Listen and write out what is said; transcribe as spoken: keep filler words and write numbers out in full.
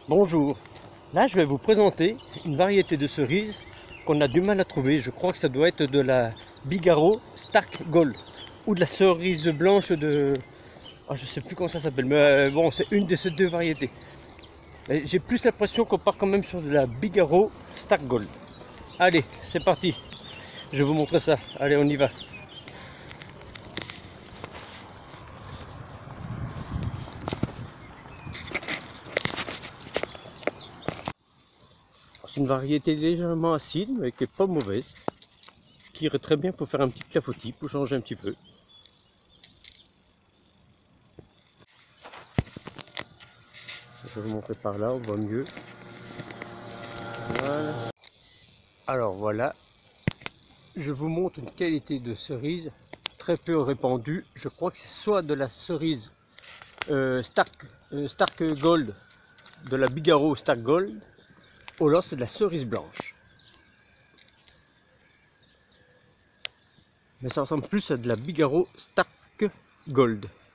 Bonjour, là je vais vous présenter une variété de cerises qu'on a du mal à trouver. Je crois que ça doit être de la Bigarro Stark Gold ou de la cerise blanche de... Ah, je sais plus comment ça s'appelle, mais euh, bon, c'est une de ces deux variétés. J'ai plus l'impression qu'on part quand même sur de la Bigarro Stark Gold. Allez, c'est parti, je vais vous montrer ça. Allez, on y va. C'est une variété légèrement acide, mais qui n'est pas mauvaise, qui irait très bien pour faire un petit clafoutis, pour changer un petit peu. Je vais vous montrer par là, on voit mieux. Voilà. Alors voilà, je vous montre une qualité de cerise très peu répandue. Je crois que c'est soit de la cerise euh, Stark, euh, Stark Gold, de la Bigarro Stark Gold, ou alors c'est de la cerise blanche. Mais ça ressemble plus à de la Bigarro Stark Gold.